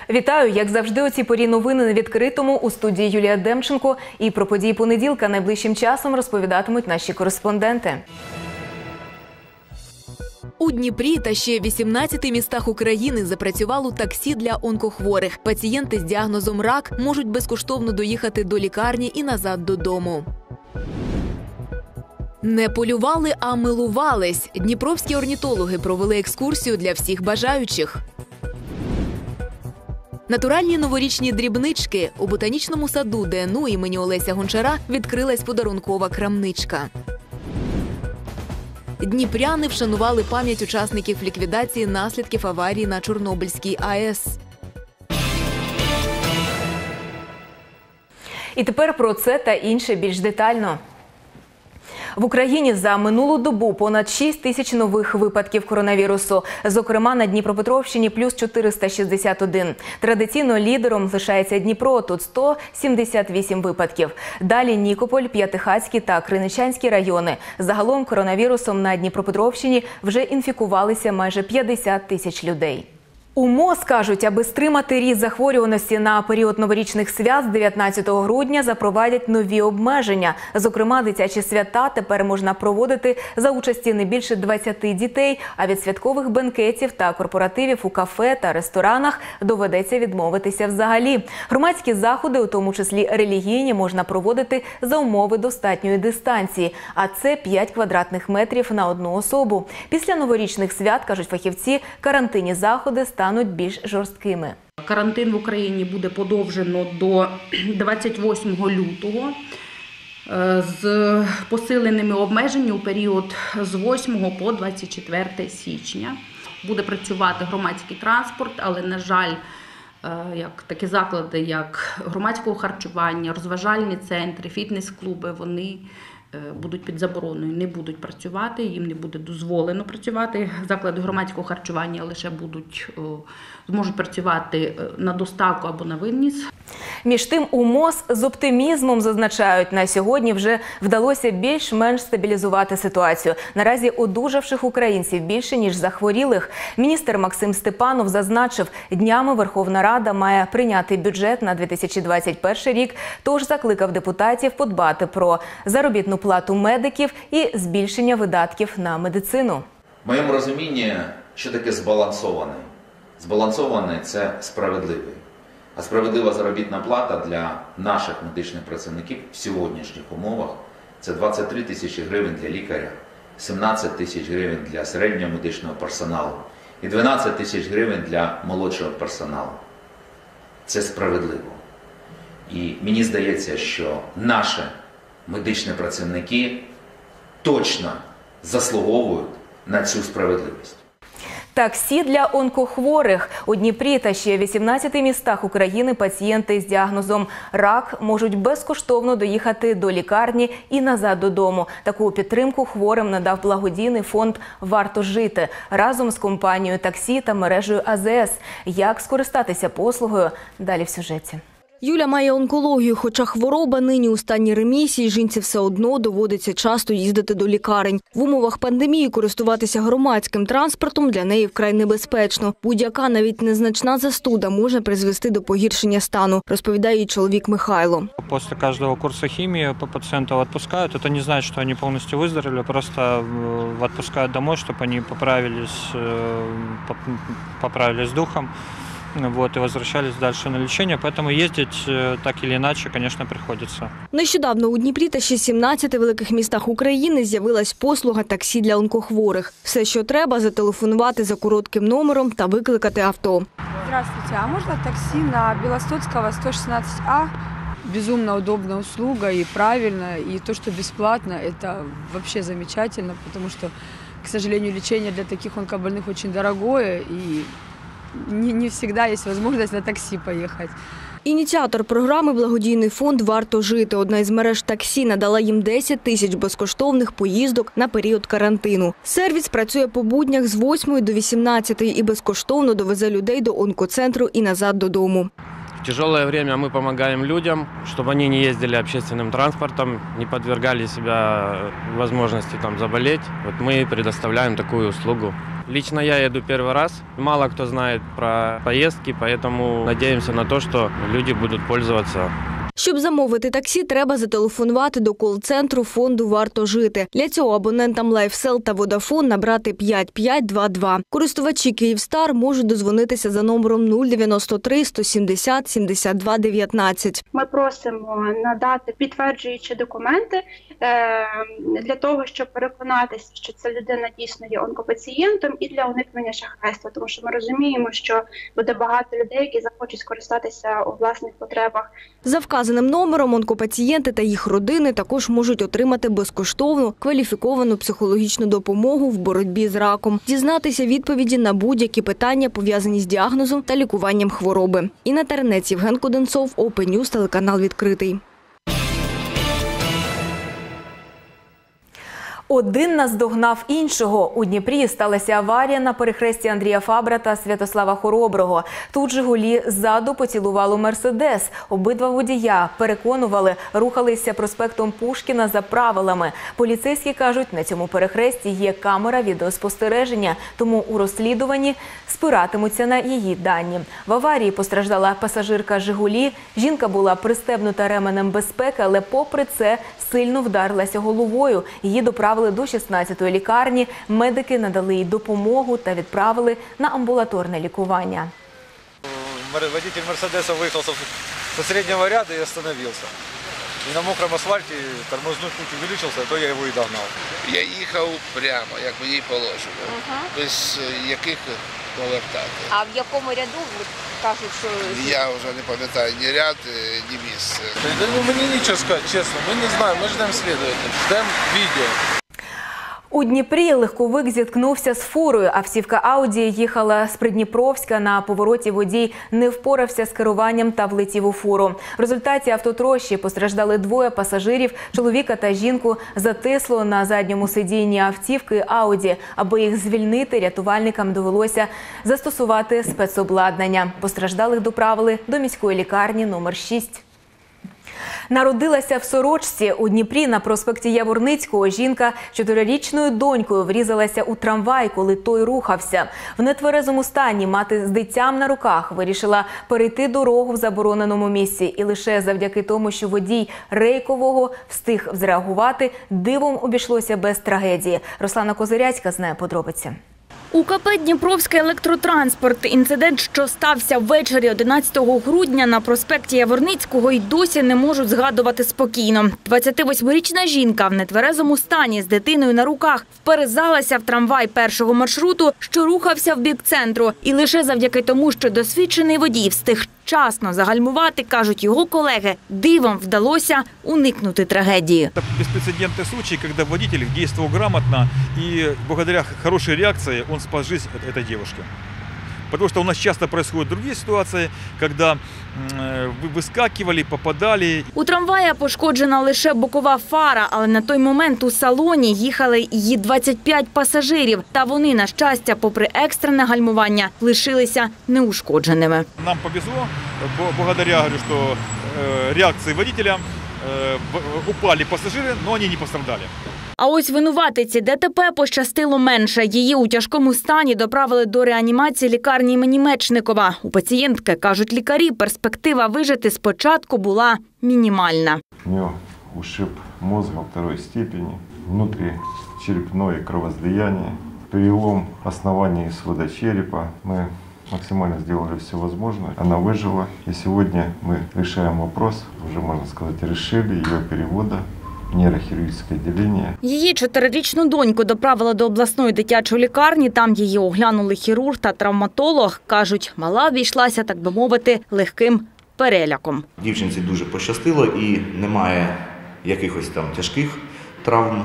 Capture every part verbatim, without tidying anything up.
Вітаю, як завжди, у цій порі новини на відкритому. У студії Юлія Демченко. І про події понеділка найближчим часом розповідатимуть наші кореспонденти. У Дніпрі та ще вісімнадцяти містах України запрацювало таксі для онкохворих. Пацієнти з діагнозом рак можуть безкоштовно доїхати до лікарні і назад додому. Не полювали, а милувались. Дніпровські орнітологи провели екскурсію для всіх бажаючих. Натуральні новорічні дрібнички. У ботанічному саду Д Н У імені Олеся Гончара відкрилась подарункова крамничка. Дніпряни вшанували пам'ять учасників ліквідації наслідків аварії на Чорнобильській А Е С. І тепер про це та інше більш детально. В Україні за минулу добу понад шість тисяч нових випадків коронавірусу. Зокрема, на Дніпропетровщині – плюс чотириста шістдесят один. Традиційно лідером лишається Дніпро – тут сто сімдесят вісім випадків. Далі Нікополь, П'ятихатський та Криничанський райони. Загалом коронавірусом на Дніпропетровщині вже інфікувалися майже п'ятдесят тисяч людей. У М О З кажуть, аби стримати ріст захворюваності на період новорічних свят, з дев'ятнадцятого грудня запровадять нові обмеження. Зокрема, дитячі свята тепер можна проводити за участі не більше двадцяти дітей, а від святкових бенкетів та корпоративів у кафе та ресторанах доведеться відмовитися взагалі. Громадські заходи, у тому числі релігійні, можна проводити за умови достатньої дистанції, а це п'ять квадратних метрів на одну особу. Після новорічних свят, кажуть фахівці, карантинні заходи стануть більш жорсткими. Карантин в Україні буде подовжено до двадцять восьмого лютого з посиленими обмеженнями у період з восьмого по двадцять четверте січня. Буде працювати громадський транспорт, але, на жаль, як такі заклади, як громадського харчування, розважальні центри, фітнес-клуби, вони будуть під забороною, не будуть працювати, їм не буде дозволено працювати. Заклади громадського харчування лише будуть, зможуть працювати на доставку або на виніс. Між тим, у М О З з оптимізмом зазначають, на сьогодні вже вдалося більш-менш стабілізувати ситуацію. Наразі одужавших українців більше, ніж захворілих. Міністр Максим Степанов зазначив, днями Верховна Рада має прийняти бюджет на дві тисячі двадцять перший рік, тож закликав депутатів подбати про заробітну плату медиків і збільшення видатків на медицину. В моєму розумінні, що таке збалансований? Збалансований – це справедливий. А справедлива заробітна плата для наших медичних працівників в сьогоднішніх умовах – це двадцять три тисячі гривень для лікаря, сімнадцять тисяч гривень для середнього медичного персоналу і дванадцять тисяч гривень для молодшого персоналу. Це справедливо. І мені здається, що наші медичні працівники точно заслуговують на цю справедливість. Таксі для онкохворих. У Дніпрі та ще вісімнадцяти містах України пацієнти з діагнозом рак можуть безкоштовно доїхати до лікарні і назад додому. Таку підтримку хворим надав благодійний фонд «Варто жити» разом з компанією таксі та мережею А З С. Як скористатися послугою? Далі в сюжеті. Юля має онкологію, хоча хвороба нині у стані ремісії, жінці все одно доводиться часто їздити до лікарень. В умовах пандемії користуватися громадським транспортом для неї вкрай небезпечно. Будь-яка, навіть незначна застуда може призвести до погіршення стану, розповідає її чоловік Михайло. Після кожного курсу хімії по пацієнтів відпускають. Це не значить, що вони повністю виздоровіли, просто відпускають додому, щоб вони поправились, поправились духом. Вот, и возвращались дальше на лечение, поэтому ездить так или иначе, конечно, приходится. Нещодавно у Дніпрі та ще сімнадцяти великих містах України з'явилась послуга таксі для онкохворих. Все, що треба, зателефонувати за коротким номером та викликати авто. Здравствуйте, а можно такси на Белостоцкого сто шестнадцать А? Безумно удобная услуга и правильно, и то, что бесплатно, это вообще замечательно, потому что, к сожалению, лечение для таких онкобольных очень дорогое, и Не, не всегда есть возможность на таксі поїхати. Ініціатор програми благодійний фонд «Варто жити». Одна із мереж таксі надала їм десять тисяч безкоштовних поїздок на період карантину. Сервіс працює по буднях з восьмої до вісімнадцятої і безкоштовно довезе людей до онкоцентру і назад додому. В тяжелое время мы помогаем людям, чтобы они не ездили общественным транспортом, не подвергали себя возможности там заболеть. Вот мы предоставляем такую услугу. Лично я еду первый раз. Мало кто знает про поездки, поэтому надеемся на то, что люди будут пользоваться. Щоб замовити таксі, треба зателефонувати до кол-центру фонду «Варто жити». Для цього абонентам LifeSell та Vodafone набрати п'ять п'ять два два. Користувачі «Київстар» можуть дозвонитися за номером нуль дев'яносто три сто сімдесят сімдесят два дев'ятнадцять. Ми просимо надати підтверджуючі документи для того, щоб переконатися, що ця людина дійсно є онкопацієнтом, і для уникнення шахрайства. Тому що ми розуміємо, що буде багато людей, які захочуть скористатися у власних потребах. За вказаним номером онкопацієнти та їх родини також можуть отримати безкоштовну кваліфіковану психологічну допомогу в боротьбі з раком, дізнатися відповіді на будь-які питання, пов'язані з діагнозом та лікуванням хвороби. Інна Тернець, Євген Коденцов, Open News, телеканал «Відкритий». Один наздогнав іншого. У Дніпрі сталася аварія на перехресті Андрія Фабра та Святослава Хороброго. Тут «Жигулі» ззаду поцілувало «Мерседес». Обидва водія переконували, рухалися проспектом Пушкіна за правилами. Поліцейські кажуть, на цьому перехресті є камера відеоспостереження, тому у розслідуванні спиратимуться на її дані. В аварії постраждала пасажирка «Жигулі». Жінка була пристебнута ременем безпеки, але попри це сильно вдарилася головою. Її доправили до шістнадцятої лікарні. Медики надали їй допомогу та відправили на амбулаторне лікування. Водитель «Мерседеса» выехал со среднего ряда и остановился. И на мокром асфальте тормозной путь увеличился, то я его и догнал. Я їхав прямо, як мені положено, ага. без яких повертати. А в якому ряду кажуть, що... Я вже не пам'ятаю ні ряд, ні місце. Да, ну, мені нічого сказати, чесно, ми не знаємо, ми ждемо слідувателя, ждемо відео. У Дніпрі легковик зіткнувся з фурою. Автівка «Ауді» їхала з Придніпровська. На повороті водій не впорався з керуванням та влетів у фуру. В результаті автотрощі постраждали двоє пасажирів. Чоловіка та жінку затисло на задньому сидінні автівки «Ауді». Аби їх звільнити, рятувальникам довелося застосувати спецобладнання. Постраждалих доправили до міської лікарні номер шість. Народилася в сорочці. У Дніпрі на проспекті Яворницького жінка чотирирічною донькою врізалася у трамвай, коли той рухався. В нетверезому стані мати з дитям на руках вирішила перейти дорогу в забороненому місці. І лише завдяки тому, що водій рейкового встиг зреагувати, дивом обійшлося без трагедії. Руслана Козиряцька знає подробиці. У ка пе «Дніпровський електротранспорт» інцидент, що стався ввечері одинадцятого грудня на проспекті Яворницького, й досі не можуть згадувати спокійно. двадцятивосьмирічна жінка в нетверезому стані з дитиною на руках вперезалася в трамвай першого маршруту, що рухався в бік центру. І лише завдяки тому, що досвідчений водій встиг вчасно загальмувати, кажуть його колеги, дивом вдалося уникнути трагедії. Це безпрецедентний случай, коли водитель діяв грамотно і благодаря хорошій реакції він спас жизнь этой девушки. Потому что у нас часто происходят другие ситуации, когда выскакивали, попадали. У трамвая пошкоджена лише бокова фара, але на той момент у салоні їхали її двадцять п'ять пасажирів. Та вони, на щастя, попри екстрене гальмування, лишилися неушкодженими. Нам повезло, благодаря, говорю, что реакции водителя упали пассажиры, но они не пострадали. А ось винуватиці де те пе пощастило менше. Її у тяжкому стані доправили до реанімації лікарні імені Мечникова. У пацієнтки, кажуть лікарі, перспектива вижити спочатку була мінімальна. У нього ушиб мозга второй степени, внутричерепное кровоизлияние, перелом основания и свода черепа. Мы максимально сделали все возможное. Она выжила. И сегодня мы решаем вопрос, уже можно сказать, решили ее перевода. Нейрохірургічне відділення. Її чотирирічну доньку доправили до обласної дитячої лікарні. Там її оглянули хірург та травматолог. Кажуть, мала обійшлася, так би мовити, легким переляком. Дівчинці дуже пощастило і немає якихось там тяжких травм.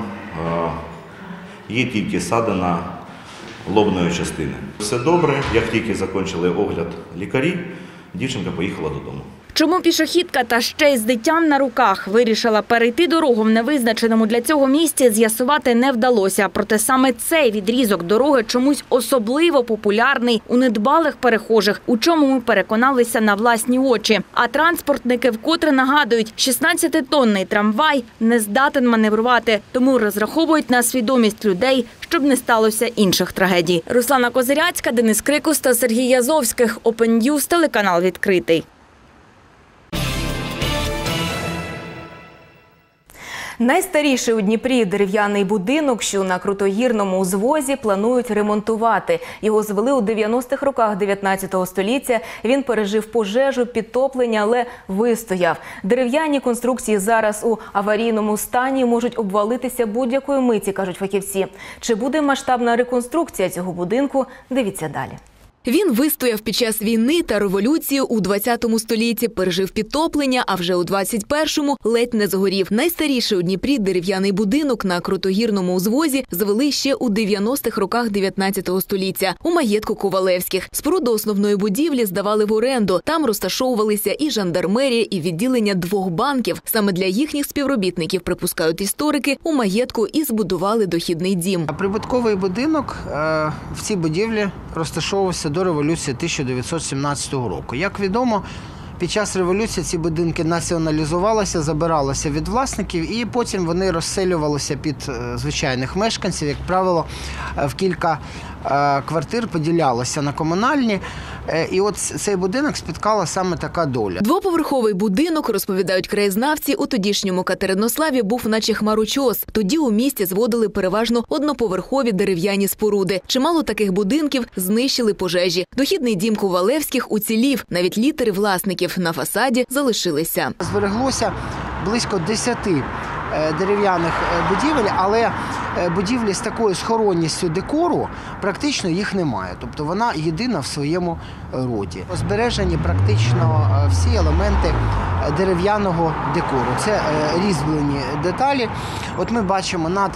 Є тільки ссадина лобної частини. Все добре. Як тільки закінчили огляд лікарі, дівчинка поїхала додому. Чому пішохідка та ще й з дитям на руках вирішила перейти дорогу в невизначеному для цього місці, з'ясувати не вдалося. Проте саме цей відрізок дороги чомусь особливо популярний у недбалих перехожих, у чому ми переконалися на власні очі. А транспортники вкотре нагадують, шістнадцятитонний трамвай не здатен маневрувати, тому розраховують на свідомість людей, щоб не сталося інших трагедій. Руслана Козиряцька, Денис Крикус та Сергій Язовських. Open News, телеканал «Відкритий». Найстаріший у Дніпрі дерев'яний будинок, що на крутогірному узвозі, планують ремонтувати. Його звели у дев'яностих роках дев'ятнадцятого століття. Він пережив пожежу, підтоплення, але вистояв. Дерев'яні конструкції зараз у аварійному стані, можуть обвалитися будь-якої миті, кажуть фахівці. Чи буде масштабна реконструкція цього будинку? Дивіться далі. Він вистояв під час війни та революції у двадцятому столітті, пережив підтоплення, а вже у двадцять першому ледь не згорів. Найстаріший у Дніпрі дерев'яний будинок на крутогірному узвозі звели ще у дев'яностих роках дев'ятнадцятого століття у маєтку Ковалевських. Споруду основної будівлі здавали в оренду. Там розташовувалися і жандармерія, і відділення двох банків. Саме для їхніх співробітників, припускають історики, у маєтку і збудували дохідний дім. Прибутковий будинок в цій будівлі розташовувався до революції тисяча дев'ятсот сімнадцятого року. Як відомо, під час революції ці будинки націоналізувалися, забиралися від власників і потім вони розселювалися під звичайних мешканців. Як правило, в кілька квартир поділялися на комунальні. І от цей будинок спіткала саме така доля. Двоповерховий будинок, розповідають краєзнавці, у тодішньому Катеринославі був наче хмарочос. Тоді у місті зводили переважно одноповерхові дерев'яні споруди. Чимало таких будинків знищили пожежі. Дохідний дім Ковалевських уцілів. Навіть літери власників на фасаді залишилися. Збереглося близько десяти дерев'яних будівель, але будівлі з такою схоронністю декору практично їх немає. Тобто вона єдина в своєму роді. Збережені практично всі елементи дерев'яного декору. Це різьблені деталі. От ми бачимо над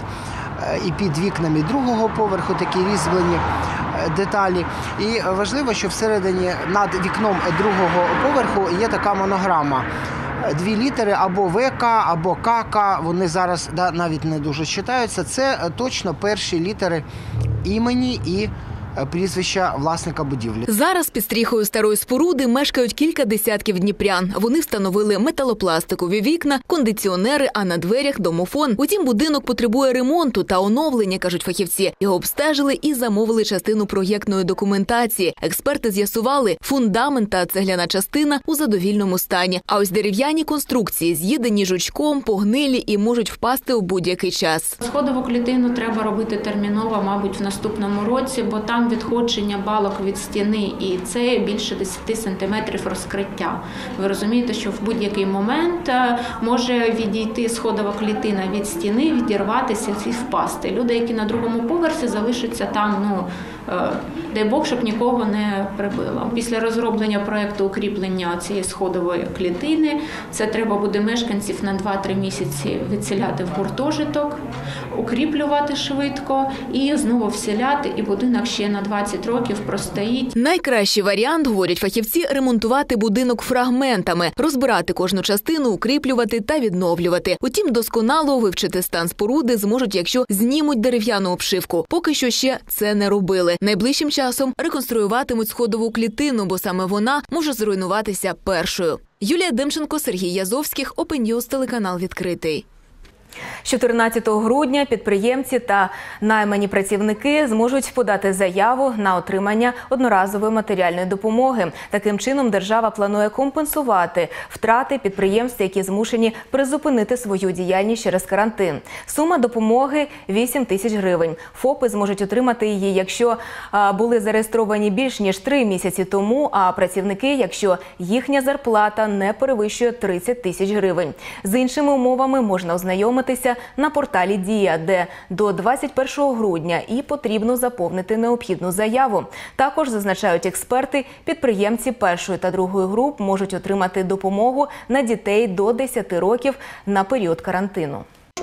і під вікнами другого поверху такі різьблені деталі. І важливо, що всередині над вікном другого поверху є така монограма. Дві літери або ВК, або КК, вони зараз да, навіть не дуже читаються. Це точно перші літери імені і прізвища власника будівлі. Зараз під стріхою старої споруди мешкають кілька десятків дніпрян. Вони встановили металопластикові вікна, кондиціонери, а на дверях – домофон. Утім, будинок потребує ремонту та оновлення, кажуть фахівці. Його обстежили і замовили частину проєктної документації. Експерти з'ясували, фундамент та цегляна частина у задовільному стані. А ось дерев'яні конструкції з'їдені жучком, погнилі і можуть впасти у будь-який час. Сходову клітину треба робити терміново, мабуть, в наступному році, бо там відходження балок від стіни, і це більше десяти сантиметрів розкриття. Ви розумієте, що в будь-який момент може відійти сходова клітина від стіни, відірватися і впасти. Люди, які на другому поверсі, залишаться там, ну, дай Бог, щоб нікого не прибило. Після розроблення проєкту укріплення цієї сходової клітини, це треба буде мешканців на два-три місяці відселяти в гуртожиток, укріплювати швидко і знову вселяти, і будинок ще на двадцять років простоїть. Найкращий варіант, говорять фахівці, ремонтувати будинок фрагментами, розбирати кожну частину, укріплювати та відновлювати. Утім, досконало вивчити стан споруди зможуть, якщо знімуть дерев'яну обшивку. Поки що ще це не робили. Найближчим часом реконструюватимуть сходову клітину, бо саме вона може зруйнуватися першою. Юлія Демченко, Сергій Язовських, Open News, телеканал «Відкритий». З чотирнадцятого грудня підприємці та наймані працівники зможуть подати заяву на отримання одноразової матеріальної допомоги. Таким чином, держава планує компенсувати втрати підприємств, які змушені призупинити свою діяльність через карантин. Сума допомоги – вісім тисяч гривень. ФОПи зможуть отримати її, якщо були зареєстровані більш ніж три місяці тому, а працівники, якщо їхня зарплата не перевищує тридцять тисяч гривень. З іншими умовами можна ознайомитися на порталі «Дія», де до двадцять першого грудня і потрібно заповнити необхідну заяву. Також, зазначають експерти, підприємці першої та другої груп можуть отримати допомогу на дітей до десяти років на період карантину.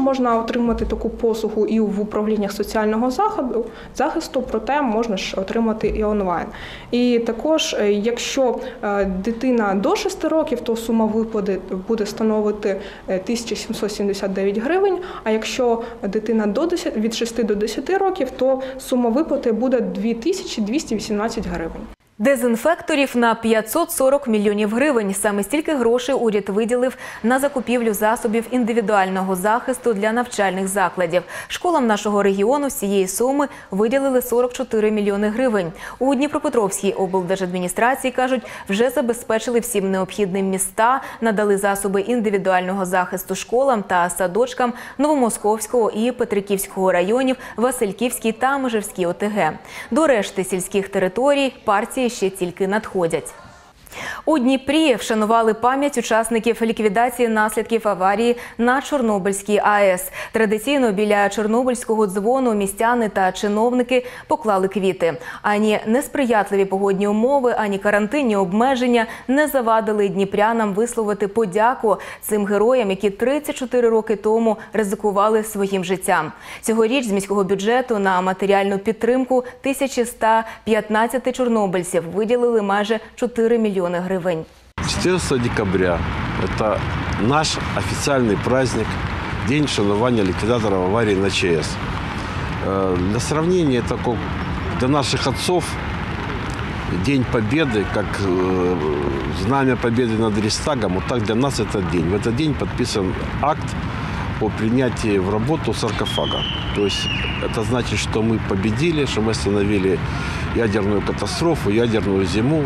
можна отримати таку послугу і в управліннях соціального заходу, захисту, проте можна ж отримати і онлайн. І також, якщо дитина до шести років, то сума виплати буде становити тисяча сімсот сімдесят дев'ять гривень, а якщо дитина до десяти, від шести до десяти років, то сума виплати буде дві тисячі двісті вісімнадцять гривень. Дезінфекторів на п'ятсот сорок мільйонів гривень. Саме стільки грошей уряд виділив на закупівлю засобів індивідуального захисту для навчальних закладів. Школам нашого регіону з цієї суми виділили сорок чотири мільйони гривень. У Дніпропетровській облдержадміністрації, кажуть, вже забезпечили всім необхідним міста, надали засоби індивідуального захисту школам та садочкам Новомосковського і Петриківського районів, Васильківській та Межівській О Те Ге. До решти сільських територій партії ще тільки надходять. У Дніпрі вшанували пам'ять учасників ліквідації наслідків аварії на Чорнобильській А Е С. Традиційно біля Чорнобильського дзвону містяни та чиновники поклали квіти. Ані несприятливі погодні умови, ані карантинні обмеження не завадили дніпрянам висловити подяку цим героям, які тридцять чотири роки тому ризикували своїм життям. Цьогоріч з міського бюджету на матеріальну підтримку тисячі сто п'ятнадцять чорнобильців виділили майже чотири мільйони гривень. четырнадцатого декабря – это наш официальный праздник, день вшанування ликвидаторов аварии на Че Эс. Для сравнения, это как для наших отцов День Победы, как знамя победы над Рейхстагом, вот так для нас этот день. В этот день подписан акт о принятии в работу саркофага. То есть это значит, что мы победили, что мы остановили ядерную катастрофу, ядерную зиму.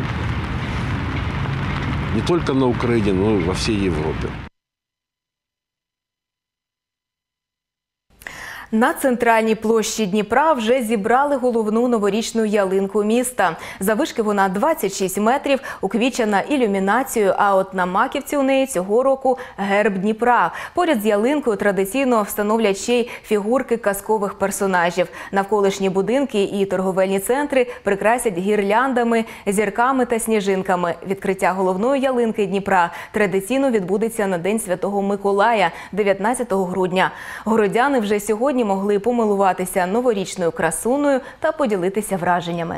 Не только на Украине, но и во всей Европе. На центральній площі Дніпра вже зібрали головну новорічну ялинку міста. Завишки вона двадцять шість метрів, уквічена ілюмінацією, а от на маківці у неї цього року герб Дніпра. Поряд з ялинкою традиційно встановлять ще й фігурки казкових персонажів. Навколишні будинки і торговельні центри прикрасять гірляндами, зірками та сніжинками. Відкриття головної ялинки Дніпра традиційно відбудеться на День Святого Миколая, дев'ятнадцятого грудня. Городяни вже сьогодні могли помилуватися новорічною красуною та поділитися враженнями.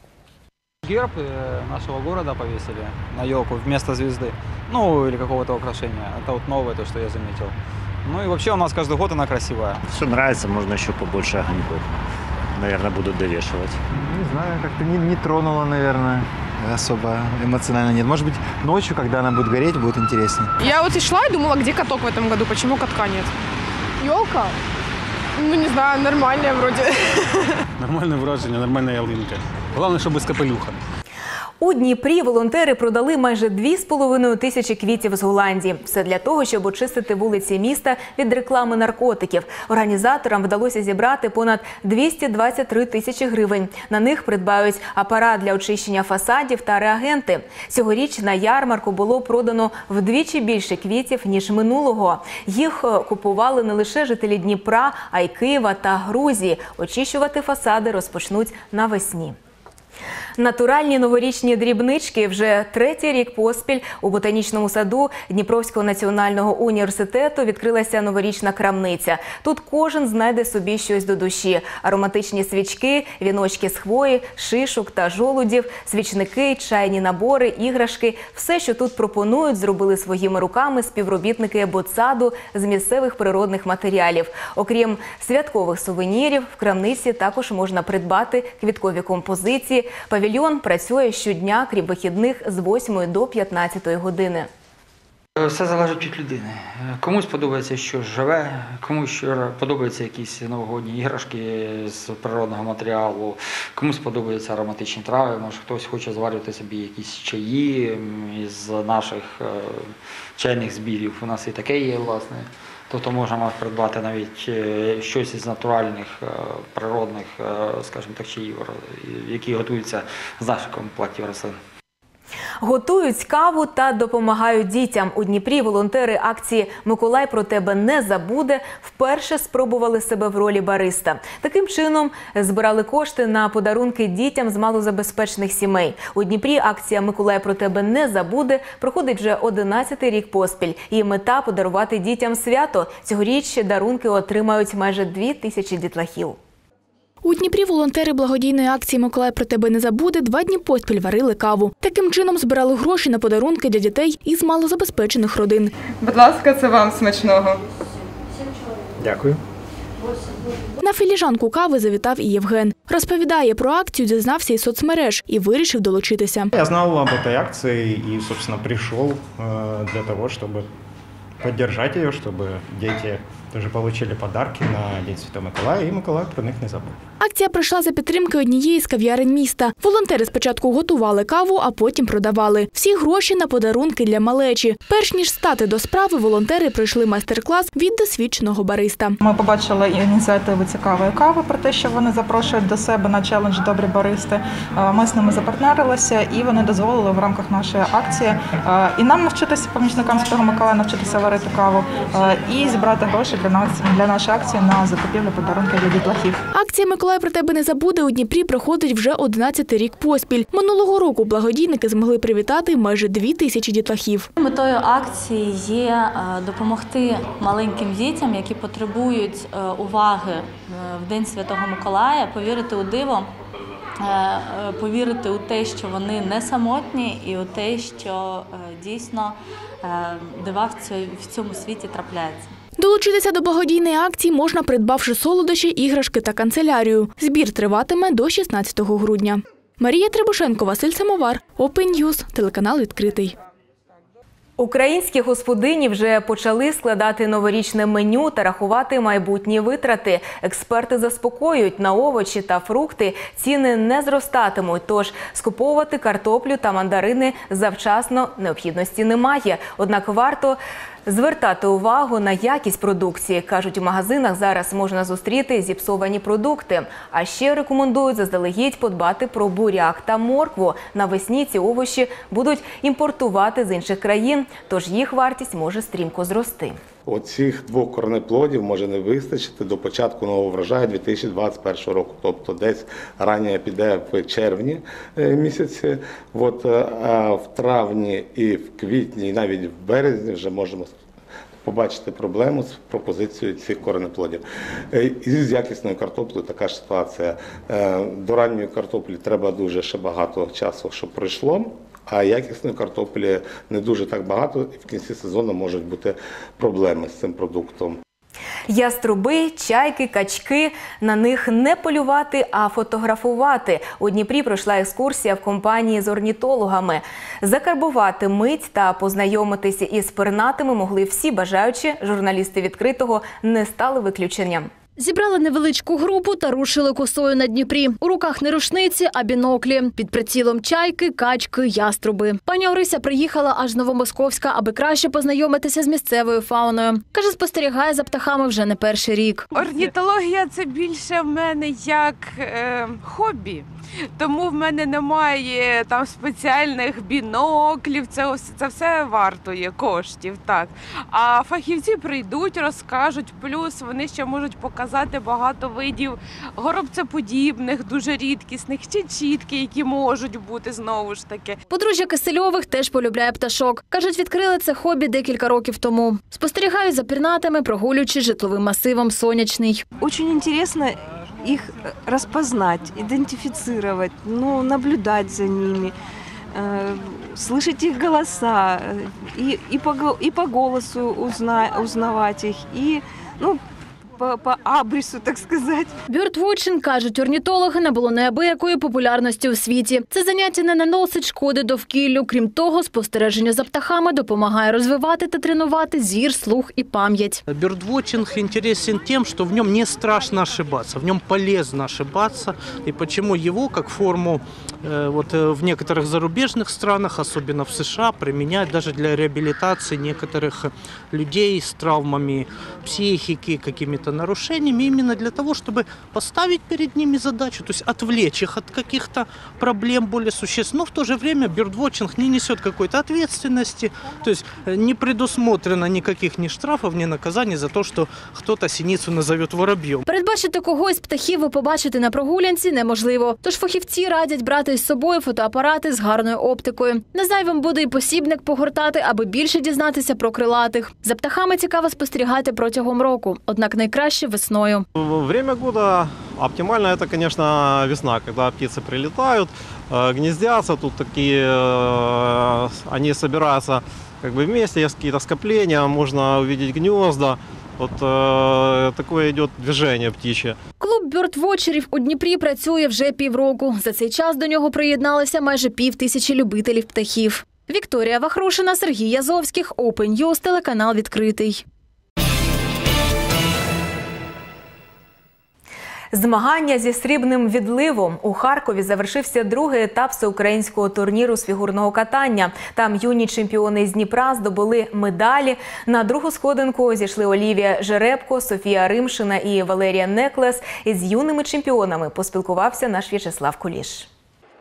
Герб нашего города повесили на елку вместо звезды, ну или какого-то украшения. Это вот новое, то, что я заметил. Ну и вообще у нас каждый год она красивая. Все нравится, можно еще побольше огоньков. Наверное, будут довешивать. Не знаю, как-то не, не тронуло, наверное. Особо эмоционально нет. Может быть, ночью, когда она будет гореть, будет интереснее. Я вот и шла и думала, где каток в этом году, почему катка нет. Елка? Ну, не знаю, нормальная вроде. Нормальне враження, нормальна ялинка. Головне, щоб без капелюха. У Дніпрі волонтери продали майже дві з половиною тисячі квітів з Голландії. Все для того, щоб очистити вулиці міста від реклами наркотиків. Організаторам вдалося зібрати понад двісті двадцять три тисячі гривень. На них придбають апарат для очищення фасадів та реагенти. Цьогоріч на ярмарку було продано вдвічі більше квітів, ніж минулого. Їх купували не лише жителі Дніпра, а й Києва та Грузії. Очищувати фасади розпочнуть навесні. Натуральні новорічні дрібнички вже третій рік поспіль у ботанічному саду Дніпровського національного університету відкрилася новорічна крамниця. Тут кожен знайде собі щось до душі. Ароматичні свічки, віночки з хвої, шишок та жолудів, свічники, чайні набори, іграшки. Все, що тут пропонують, зробили своїми руками співробітники ботсаду з місцевих природних матеріалів. Окрім святкових сувенірів, в крамниці також можна придбати квіткові композиції. Павільйон працює щодня, крім вихідних, з восьмої до п'ятнадцятої години. Все залежить від людини. Комусь подобається щось живе, комусь подобаються якісь новогодні іграшки з природного матеріалу, комусь подобаються ароматичні трави, може хтось хоче зварювати собі якісь чаї із наших чайних збірів. У нас і таке є, власне. Тобто можна придбати навіть щось із натуральних, природних, скажімо так, чаїв, які готуються з наших комплектів рослин. Готують каву та допомагають дітям. У Дніпрі волонтери акції «Миколай про тебе не забуде» вперше спробували себе в ролі бариста. Таким чином збирали кошти на подарунки дітям з малозабезпечених сімей. У Дніпрі акція «Миколай про тебе не забуде» проходить вже одинадцятий рік поспіль. Її мета – подарувати дітям свято. Цьогоріч дарунки отримають майже дві тисячі дітлахів. У Дніпрі волонтери благодійної акції «Миколай про тебе не забуде» два дні поспіль варили каву. Таким чином збирали гроші на подарунки для дітей із малозабезпечених родин. Будь ласка, це вам смачного. Дякую. На філіжанку кави завітав і Євген. Розповідає, про акцію дізнався із соцмереж і вирішив долучитися. Я знав об этой акции и, собственно, пришел для того, чтобы поддержать ее, чтобы дети тоже получили подарки на День Святого Миколая, і Миколай про них не забув. Акція пройшла за підтримки однієї з кав'ярень міста. Волонтери спочатку готували каву, а потім продавали. Всі гроші на подарунки для малечі. Перш ніж стати до справи, волонтери пройшли майстер-клас від досвідченого бариста. Ми побачили ініціативу «Цікавої кави» про те, що вони запрошують до себе на челендж «Добрі баристи». Ми з ними запартнерилися і вони дозволили в рамках нашої акції і нам навчитися, помічникам Святого Миколая, навчитися варити каву і зібрати гроші для нас, для нашої акції на закупівлю подарунків для дітлахів. Акція «Миколай про тебе не забуде» у Дніпрі проходить вже одинадцятий рік поспіль. Минулого року благодійники змогли привітати майже дві тисячі дітлахів. Метою акції є допомогти маленьким дітям, які потребують уваги в День Святого Миколая, повірити у диво, повірити у те, що вони не самотні, і у те, що дійсно дива в цьому світі трапляється. Долучитися до благодійної акції можна, придбавши солодощі, іграшки та канцелярію. Збір триватиме до шістнадцятого грудня. Марія Требушенко, Василь Самовар, Open News, телеканал «Відкритий». Українські господині вже почали складати новорічне меню та рахувати майбутні витрати. Експерти заспокоюють, на овочі та фрукти ціни не зростатимуть, тож скуповувати картоплю та мандарини завчасно необхідності немає. Однак варто звертати увагу на якість продукції. Кажуть, у магазинах зараз можна зустріти зіпсовані продукти. А ще рекомендують заздалегідь подбати про буряк та моркву. Навесні ці овочі будуть імпортувати з інших країн, тож їх вартість може стрімко зрости. Оцих двох корнеплодів може не вистачити до початку нового врожаю дві тисячі двадцять першого року. Тобто десь раніше піде в червні місяці, от, а в травні і в квітні, і навіть в березні вже можемо побачити проблему з пропозицією цих корнеплодів. І з якісною картоплею така ж ситуація. До ранньої картоплі треба дуже ще багато часу, щоб пройшло. А якісної картоплі не дуже так багато, і в кінці сезону можуть бути проблеми з цим продуктом. Яструби, чайки, качки – на них не полювати, а фотографувати. У Дніпрі пройшла екскурсія в компанії з орнітологами. Закарбувати мить та познайомитися із пернатими могли всі бажаючі. Журналісти «Відкритого» не стали виключенням. Зібрали невеличку групу та рушили косою на Дніпрі. У руках не рушниці, а біноклі. Під прицілом чайки, качки, яструби. Пані Орися приїхала аж з Новомосковська, аби краще познайомитися з місцевою фауною. Каже, спостерігає за птахами вже не перший рік. Орнітологія – це більше в мене як е, хобі. Тому в мене немає там спеціальних біноклів, це, це все вартує коштів, так. А фахівці прийдуть, розкажуть, плюс вони ще можуть показати багато видів горобцеподібних, дуже рідкісних, чи чітки, які можуть бути знову ж таки. Подружжя Кисельових теж полюбляє пташок. Кажуть, відкрили це хобі декілька років тому. Спостерігають за пірнатими, прогулюючи житловим масивом Сонячний. Очень цікаво их распознать, идентифицировать, ну, наблюдать за ними, э, слышать их голоса, и, и, по, и по голосу узна, узнавать их, и, ну, по, по абрису, так сказати. Бьордвотчинг, кажуть орнітологи, набуло неабиякої популярності у світі. Це заняття не наносить шкоди довкіллю. Крім того, спостереження за птахами допомагає розвивати та тренувати зір, слух і пам'ять. Бьордвотчинг интересен тем, что в нем не страшно ошибаться, в нем полезно ошибаться. И почему его, как форму э, вот, в некоторых зарубежных странах, особенно в США, применяют даже для реабилитации некоторых людей с травмами психики, какими-то какими-то нарушениями, именно для того, чтобы поставить перед ними задачу, то есть отвлечь их от каких-то проблем более существенных. Но в то же время бёрдвотчинг не несет какой-то ответственности, то есть не предусмотрено никаких ни штрафов, ни наказаний за то, что кто-то синицу назовет воробьем. Передбачити когось з птахів ви побачите на прогулянці неможливо. Тож фахівці радять брати із собою фотоапарати з гарною оптикою. Не зайвим буде і посібник погортати, аби більше дізнатися про крилатих. За птахами цікаво спостерігати протягом року, однак найкраще весною. Время года оптимально это, конечно, весна, когда птицы прилетают, гнездятся, тут такие, они собираются как бы вместе, есть какие-то скопления, можно увидеть гнезда. От е, таке йде движення птіче. Клуб бёрдвотчерів у Дніпрі працює вже півроку. За цей час до нього приєдналися майже пів тисячі любителів птахів. Вікторія Вахрушина, Сергій Язовських, Open News, телеканал «Відкритий». Змагання зі срібним відливом. У Харкові завершився другий етап всеукраїнського турніру з фігурного катання. Там юні чемпіони з Дніпра здобули медалі. На другу сходинку зійшли Олівія Жеребко, Софія Римшина і Валерія Неклес. Із юними чемпіонами поспілкувався наш В'ячеслав Куліш.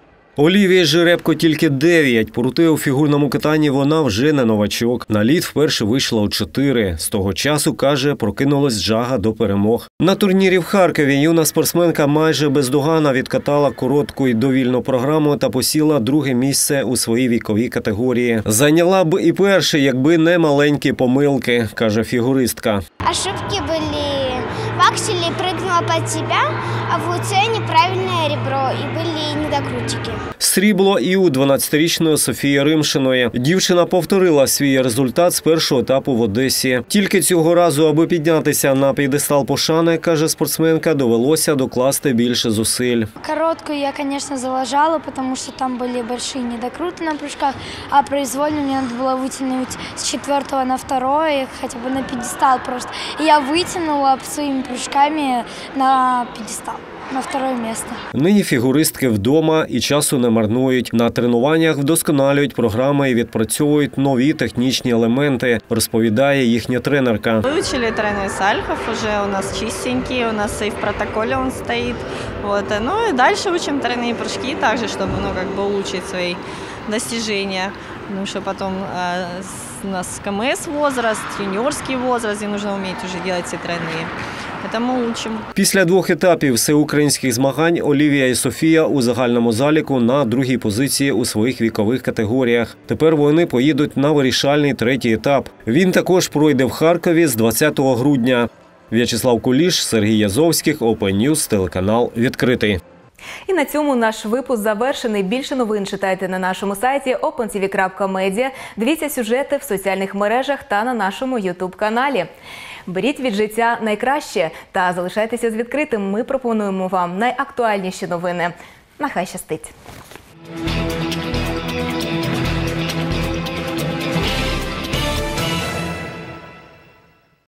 Олівії Жеребко тільки дев'ять. Проте у фігурному катанні вона вже не новачок. На лід вперше вийшла у чотири. З того часу, каже, прокинулась жага до перемог. На турнірі в Харкові юна спортсменка майже бездоганно відкатала коротку і довільну програму та посіла друге місце у своїй віковій категорії. Зайняла б і перше, якби не маленькі помилки, каже фігуристка. Ошибки були. В акселе прыгнула под себя, а в луце неправильное ребро и были недокрутики. Срібло і у дванадцятирічної Софії Римшиної. Дівчина повторила свій результат з першого етапу в Одесі. Тільки цього разу, аби піднятися на п'єдестал пошани, каже спортсменка, довелося докласти більше зусиль. Коротку я, конечно, залажала, потому что там были большие недокруты на прыжках, а произвольно мне надо было вытянуть с четвертого на второе, хотя бы на пьедестал просто. И я вытянула своими прыжками на пьедестал. На второе місце. Нині фігуристки вдома і часу не марнують. На тренуваннях вдосконалюють програми і відпрацьовують нові технічні елементи, розповідає їхня тренерка. Вивчили тройной сальхов, уже у нас чистенький, у нас и в протоколе он стоит. Вот. Ну и дальше учим тройные прыжки также, чтобы ну, как бы улучшить свои достижения. Потому что потом э, у нас КМС возраст, юниорский возраст, и нужно уметь уже делать все тройные. Тому учимо. Після двох етапів всеукраїнських змагань Олівія і Софія у загальному заліку на другій позиції у своїх вікових категоріях. Тепер вони поїдуть на вирішальний третій етап. Він також пройде в Харкові з двадцятого грудня. В'ячеслав Куліш, Сергій Язовських, Open News, телеканал «Відкритий». І на цьому наш випуск завершений. Більше новин читайте на нашому сайті опен ті ві крапка медіа. Дивіться сюжети в соціальних мережах та на нашому ютуб-каналі. Беріть від життя найкраще та залишайтеся з відкритим. Ми пропонуємо вам найактуальніші новини. Нехай щастить!